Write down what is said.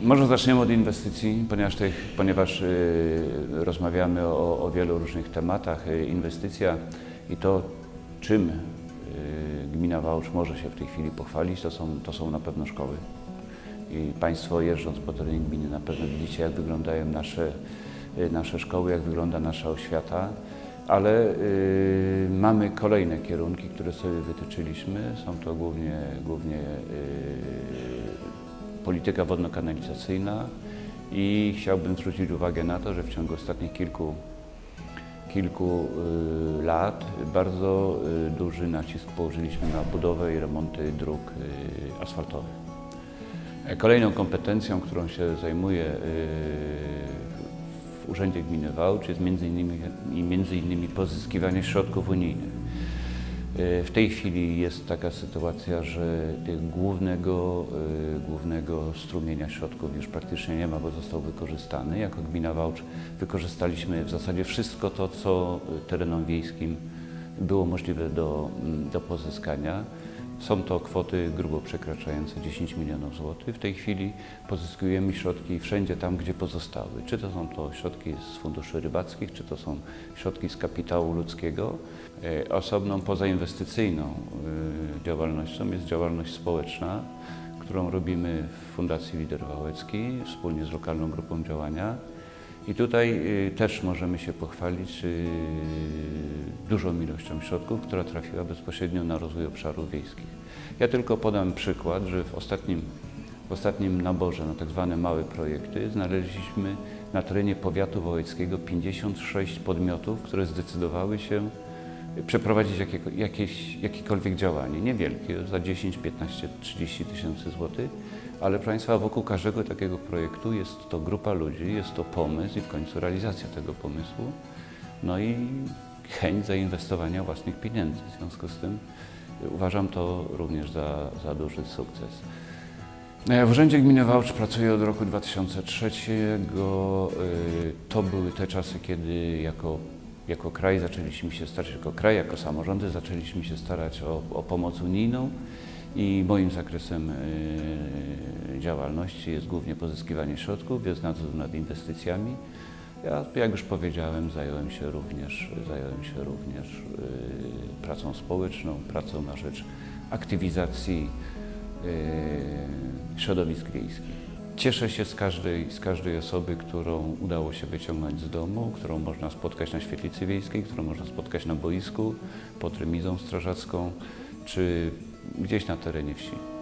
Może zaczniemy od inwestycji, ponieważ rozmawiamy o wielu różnych tematach. Inwestycja i to, czym gmina Wałcz może się w tej chwili pochwalić, to są na pewno szkoły. I Państwo, jeżdżąc po terenie gminy, na pewno widzicie, jak wyglądają nasze szkoły, jak wygląda nasza oświata. Ale mamy kolejne kierunki, które sobie wytyczyliśmy. Są to głównie polityka wodno-kanalizacyjna i chciałbym zwrócić uwagę na to, że w ciągu ostatnich kilku lat bardzo duży nacisk położyliśmy na budowę i remonty dróg asfaltowych. Kolejną kompetencją, którą się zajmuję w Urzędzie Gminy Wałcz jest między innymi pozyskiwanie środków unijnych. W tej chwili jest taka sytuacja, że głównego strumienia środków już praktycznie nie ma, bo został wykorzystany. Jako Gmina Wałcz wykorzystaliśmy w zasadzie wszystko to, co terenom wiejskim było możliwe do pozyskania. Są to kwoty grubo przekraczające 10 milionów złotych. W tej chwili pozyskujemy środki wszędzie tam, gdzie pozostały. Czy to są to środki z funduszy rybackich, czy to są środki z kapitału ludzkiego. Osobną pozainwestycyjną działalnością jest działalność społeczna, którą robimy w Fundacji Lider Wałecki wspólnie z lokalną grupą działania. I tutaj też możemy się pochwalić dużą ilością środków, która trafiła bezpośrednio na rozwój obszarów wiejskich. Ja tylko podam przykład, że w ostatnim naborze na tak zwane małe projekty znaleźliśmy na terenie powiatu wołyckiego 56 podmiotów, które zdecydowały się przeprowadzić jakiekolwiek działanie, niewielkie, za 10, 15, 30 tysięcy złotych, ale proszę Państwa, wokół każdego takiego projektu jest to grupa ludzi, jest to pomysł i w końcu realizacja tego pomysłu, no i chęć zainwestowania własnych pieniędzy. W związku z tym uważam to również za duży sukces. W Urzędzie Gminy Wałcz pracuję od roku 2003. To były te czasy, kiedy jako kraj zaczęliśmy się starać, jako samorządy zaczęliśmy się starać o pomoc unijną i moim zakresem działalności jest głównie pozyskiwanie środków, jest nadzór nad inwestycjami. Ja, jak już powiedziałem, zająłem się również pracą społeczną, pracą na rzecz aktywizacji środowisk wiejskich. Cieszę się z każdej osoby, którą udało się wyciągnąć z domu, którą można spotkać na świetlicy wiejskiej, którą można spotkać na boisku, pod remizą strażacką, czy gdzieś na terenie wsi.